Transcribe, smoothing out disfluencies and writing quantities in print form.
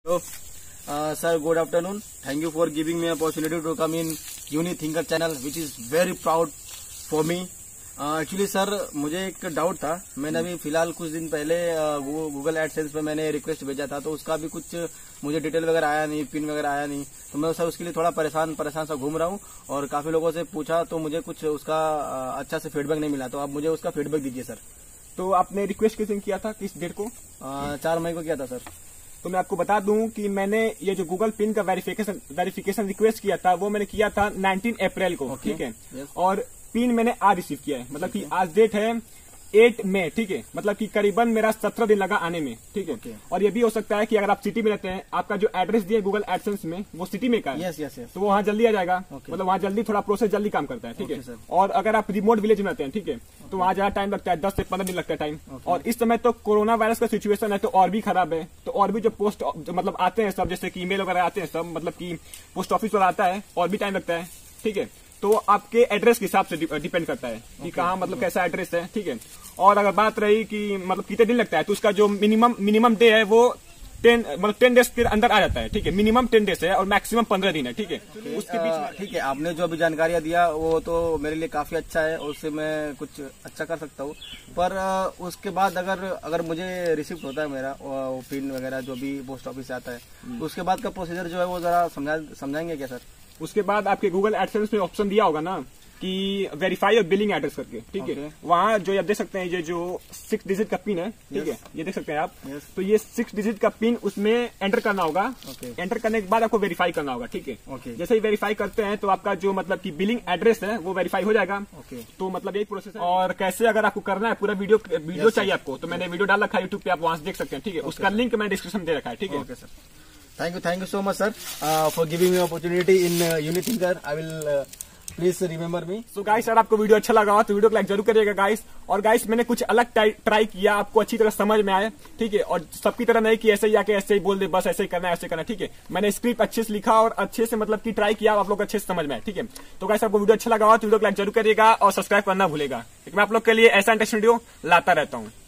Hello, sir. Good afternoon. Thank you for giving me opportunity to come in Unique Thinker channel, which is very proud for me. Actually sir मुझे एक doubt था। मैंने अभी फिलहाल कुछ दिन पहले गूगल एडसेंस पे मैंने रिक्वेस्ट भेजा था, तो उसका भी कुछ मुझे डिटेल वगैरह आया नहीं, पिन वगैरह आया नहीं। तो मैं सर उसके लिए थोड़ा परेशान सा घूम रहा हूँ और काफी लोगों से पूछा तो मुझे कुछ उसका अच्छा से फीडबैक नहीं मिला। तो आप मुझे उसका फीडबैक दीजिए सर। तो आपने रिक्वेस्ट किस दिन किया था, किस डेट को? 4 मई को किया था सर। तो मैं आपको बता दूं कि मैंने ये जो गूगल पिन का वेरिफिकेशन रिक्वेस्ट किया था वो मैंने किया था 19 अप्रैल को, ठीक है। और पिन मैंने आज रिसीव किया है, मतलब कि आज डेट है 8 मई, ठीक है। मतलब कि करीबन मेरा 17 दिन लगा आने में, ठीक है। और ये भी हो सकता है कि अगर आप सिटी में रहते हैं, आपका जो एड्रेस दिया गूगल एडसेंस में वो सिटी में का है, तो वो वहाँ जल्दी आ जाएगा। मतलब वहाँ जल्दी थोड़ा प्रोसेस जल्दी काम करता है, ठीक है। और अगर आप रिमोट विलेज में रहते हैं, ठीक है, तो वहाँ ज्यादा टाइम लगता है, 10 से 15 दिन लगता है टाइम। और इस समय तो कोरोना वायरस का सिचुएशन है, तो और भी खराब है। तो और भी जो पोस्ट मतलब आते हैं सब, जैसे कि ईमेल वगैरह आते हैं सब, मतलब कि पोस्ट ऑफिस पर आता है और भी टाइम लगता है, ठीक है। तो आपके एड्रेस के हिसाब से डिपेंड करता है कि कहाँ, मतलब कैसा एड्रेस है, ठीक है। और अगर बात रही कि मतलब कितने दिन लगता है, तो उसका जो मिनिमम डे है वो 10 डेज के अंदर आ जाता है, ठीक है। मिनिमम 10 डेज है और मैक्सिमम 15 दिन है, ठीक है। उसके बीच ठीक है, आपने जो अभी जानकारियां दिया वो तो मेरे लिए काफी अच्छा है, उससे मैं कुछ अच्छा कर सकता हूँ। पर उसके बाद अगर मुझे रिसिप्ट होता है मेरा वो पिन वगैरह जो भी पोस्ट ऑफिस से आता है, तो उसके बाद का प्रोसीजर जो है वो जरा समझाएंगे क्या सर? उसके बाद आपके गूगल एडसेंस में ऑप्शन दिया होगा ना कि वेरीफाई और बिलिंग एड्रेस करके, ठीक है। वहाँ जो आप देख सकते हैं, ये जो 6 डिजिट का पिन है, ठीक है, ये देख सकते हैं आप। तो ये 6 डिजिट का पिन उसमें एंटर करना होगा। एंटर करने के बाद आपको वेरीफाई करना होगा, ठीक है। जैसे ही वेरीफाई करते हैं तो आपका जो मतलब कि बिलिंग एड्रेस है वो वेरीफाई हो जाएगा। तो मतलब यही प्रोसेस है। और कैसे अगर आपको करना है, पूरा वीडियो चाहिए आपको, तो मैंने वीडियो डाल रखा है यूट्यूब पे, आप वहाँ से देख सकते हैं, ठीक है। उसका लिंक मैंने डिस्क्रिप्शन दे रखा है, ठीक है sir. Thank you so much sir for giving me opportunity in Unique Thinker. I will please remember me. So guys, अगर आपको वीडियो अच्छा लगा हो तो वीडियो को लाइक जरूर करिएगा गाइस। और गाइस मैंने कुछ अलग ट्राई किया, आपको अच्छी तरह समझ में आए, ठीक है। और सबकी तरह नहीं कि ऐसे ही आके ऐसे ही बोल दे बस ऐसे ही करना है, ऐसे करना, ठीक है। मैंने स्क्रिप्ट अच्छे से लिखा और अच्छे से मतलब कि ट्राई किया, आप लोग अच्छे से समझ में आए, ठीक है। तो गाइस आपको वीडियो अच्छा लगा हो तो वीडियो को लाइक जरूर करिएगा और सब्सक्राइब करना भूलेगा, क्योंकि मैं आप लोग के लिए ऐसा इंटरेस्टिंग वीडियो लाता रहता हूँ।